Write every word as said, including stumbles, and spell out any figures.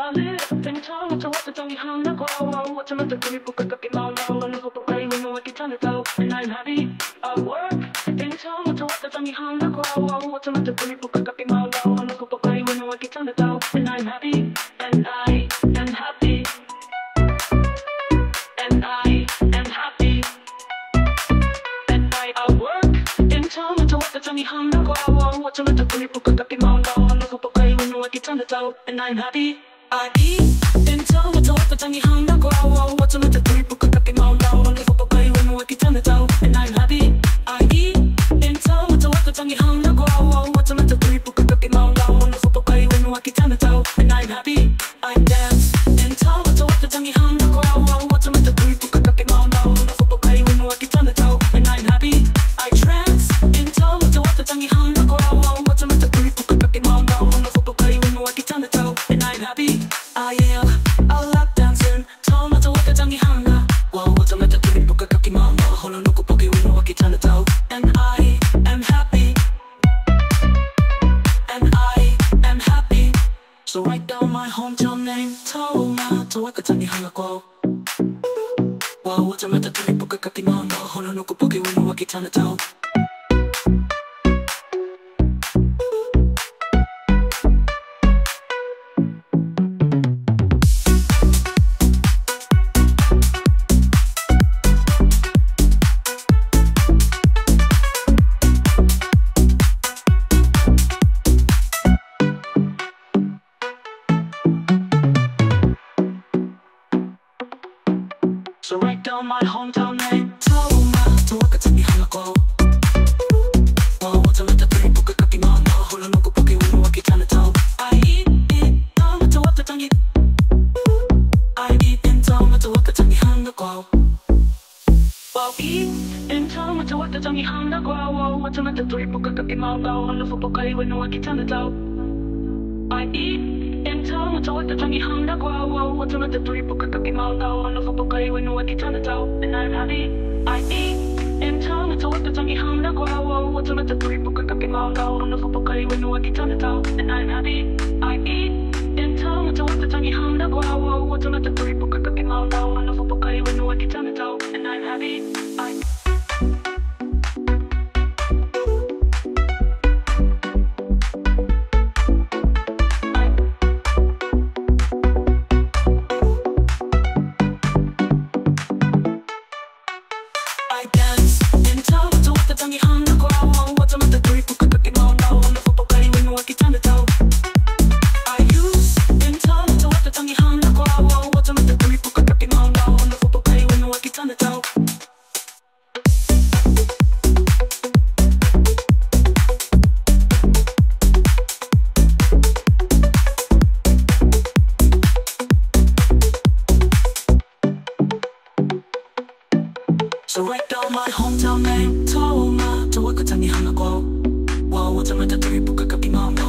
I live in Taumatawhakatangi, hangakoauau, turipukakapimaunga, pokai, whenua, whakatangihanga, and I'm happy. I work in Taumatawhakatangi, hangakoauau, turipukakapimaunga, pokai, whenua, whakatangihanga, and I'm happy. And I am happy. And I am happy. And I, I work in Taumatawhakatangi, hangakoauau, turipukakapimaunga, pokai, whenua, whakatangihanga, and I'm happy. I eat in Taumatawhakatangi, hangakoauau, turipukakapimaunga, pokai, whenua, whakatangihanga, and I'm happy. I eat in Taumatawhakatangi, hangakoauau, turipukakapimaunga, pokai, whenua, whakatangihanga, and I'm happy. I dance in Taumatawhakatangi, hangakoauau, turipukakapimaunga, pokai, whenua, whakatangihanga, and I'm happy. I trance in Taumatawhakatangi, hangakoauau, turipukakapimaunga, pokai, whenua, whakatangihanga, and I'm happy. I am a lap dancer, Taumatawhakatangi, hanga, wow, turipukakapimaunga, horonukupokaiwhen, and I am happy. And I am happy. So write down my hometown name, Taumatawhakatangi, hangakoauau, wow, turipukakapimaunga, horonukupokaiwhen, tahu. So write down my hometown name, Taumatawhakatangi, hangakoauau, wow, turipukakapimaunga, horonukupokaiwhen, tahu. I eat in Taumatawhakatangi. I eat in Taumatawhakatangi, hangakoauau. Wow, eat in Taumatawhakatangi, hangakoauau, turipukakapimaunga, pokai, whenua, tahu. I eat in Taumatawhakatangi, hangakoauau, turipukakapimaunga, pokai, whenua, tahu, and I'm happy. I eat in Taumatawhakatangi, hangakoauau, turipukakapimaunga, pokai, whenua, tahu, and I'm happy. I eat in Taumatawhakatangi, hangakoauau, turipukakapimaunga, pokai, whenua, tahu, and I'm happy. I I dance in Taumatawhakatangi, hangakoauau, turipukakapimaunga, pokai, whenua, tahu. I use in Taumatawhakatangi, hangakoauau, turipukakapimaunga, pokai, whenua, tahu. So write down my hometown name, Taumatawhakatangi, hangakoauau, wow, turipukakapimaunga,